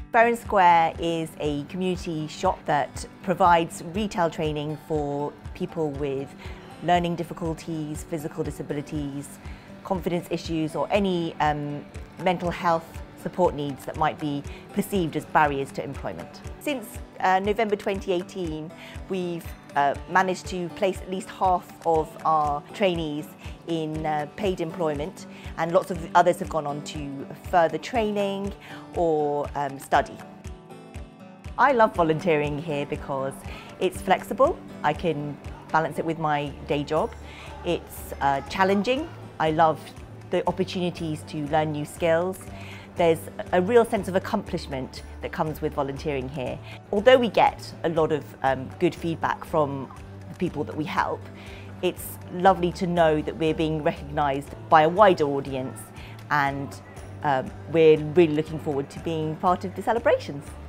Borough Square is a community shop that provides retail training for people with learning difficulties, physical disabilities, confidence issues or any mental health support needs that might be perceived as barriers to employment. Since November 2018, we've managed to place at least half of our trainees in paid employment, and lots of others have gone on to further training or study. I love volunteering here because it's flexible. I can balance it with my day job. It's challenging. I love the opportunities to learn new skills. There's a real sense of accomplishment that comes with volunteering here. Although we get a lot of good feedback from the people that we help, it's lovely to know that we're being recognised by a wider audience, and we're really looking forward to being part of the celebrations.